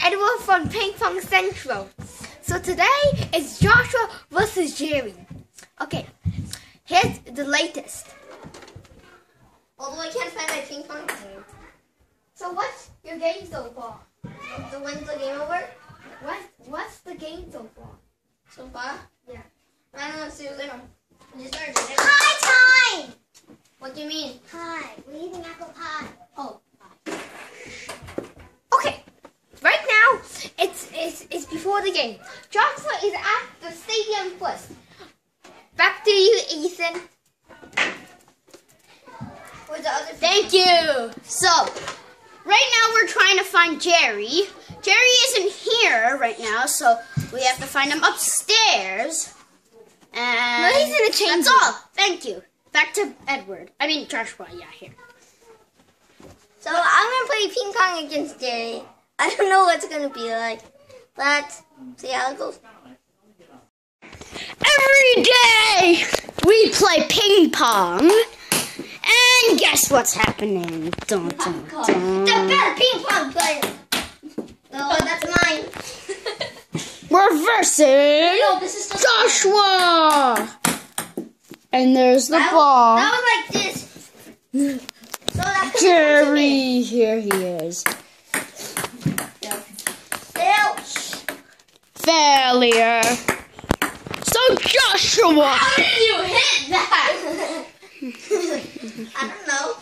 Edward from Ping Pong Central. So today is Joshua versus Jerry. Okay, here's the latest. Although I can't find my ping pong game. So what's your game so far? So when's the game over? What's the game so far? So far? Yeah. I don't know, seriously. Just started. Pie time! What do you mean? Pie. We're eating apple pie. Oh, pie. Okay. Right now, it's before the game. Joshua is at the stadium first. Back to you, Ethan. Where's the other? Thank you. So, right now we're trying to find Jerry. Jerry isn't here right now, so we have to find him upstairs. And No, he's in a chamber. that's all. Thank you. Back to Joshua. Yeah, here. So I'm gonna play ping pong against Jerry. I don't know what it's gonna be like. Let's see how it goes. Every day we play ping pong. And guess what's happening? Dun, dun, dun. The better ping pong player. Oh, that's mine. We're versing No, this is just Joshua. And there's the ball. That was like this. So that could Jerry, here he is. Failure. So Joshua. How did you hit that? I don't know.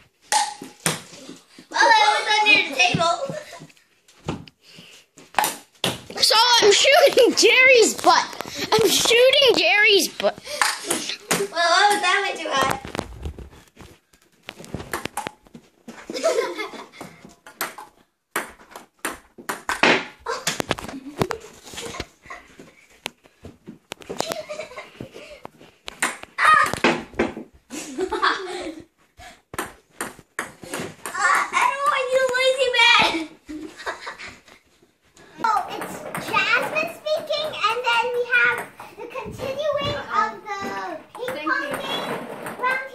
Well, I was under the table. So I'm shooting Jerry's butt. I'm shooting Jerry's butt. Well, I was that way too high. Continuing of the ping pong game round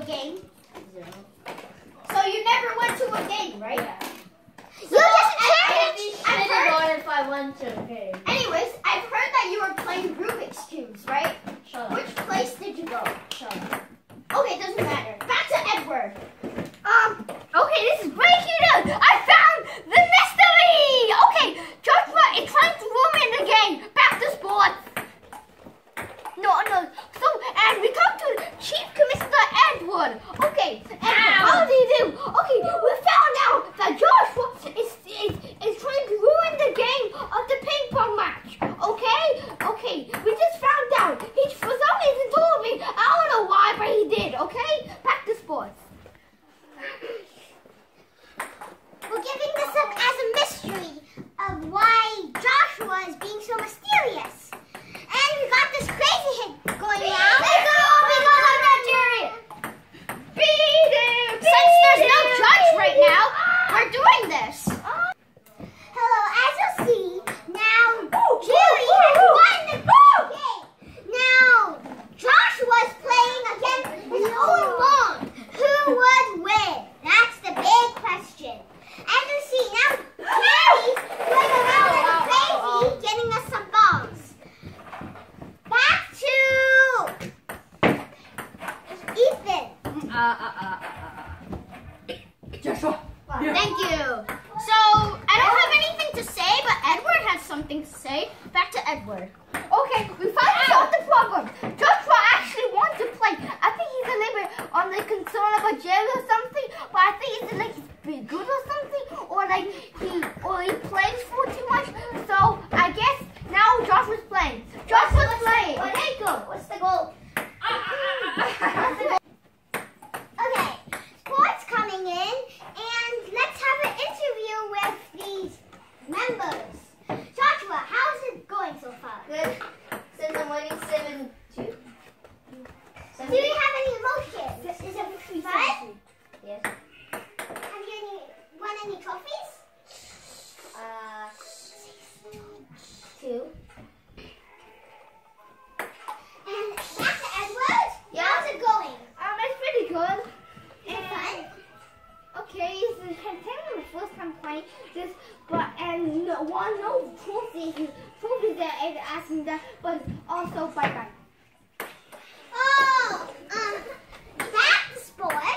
a game? 0. So you never went to a game, right? Yeah. You just can't. I didn't go if I went to a game. Anyways, I've heard that you were playing Rubik's Cubes, right? Shut up. Which place did you go? Shut up. Okay, doesn't matter. Back to Edward. Okay, this is breaking news. I found the mystery. Okay, Joshua is trying to ruin the game. Back to sports. No. So, and we talked to Chief Commissioner Edward. Okay, Edward, how did he do? Okay, we found out that Joshua is trying to ruin the game of the ping pong match. Okay, we just found out. He for some reason told me. I don't know why, but he did. Okay, back to sports. We're giving this up as a mystery of why Joshua is being so mysterious. And we got this crazy hit going on. Let's go, Jerry. Since there's no judge right now, we're doing this. Hello, as you'll see, now Jerry has won the game. Now Joshua's playing against his own mom. Who would win? That's the big question. As you see, now Jerry's going around like crazy, getting us some balls. Back to Ethan. Joshua. Thank you. So, I don't have anything to say, but Edward has something to say. Back to Edward. Okay, we finally solved the problem. Joshua actually wants to play. I think he's a little bit on the concern about Jerry or something, but I think it's like he's pretty good or something, or like he plays for too much. So I guess now Joshua's playing. Joshua's playing. Okay, go. What's the goal? Okay, sports coming in, and let's have an interview with these members. Joshua, how's it going so far? Good. Since I'm winning 7-2. Do you have any emotions? Is it fun? Yes. Have you won any trophies? 2. And back to Edward. Yeah. How's it going? It's pretty good. Is it fun? Okay, it's kind of the first time playing this, but and no trophies that is asking that, but also bye bye. Oh, back to sports.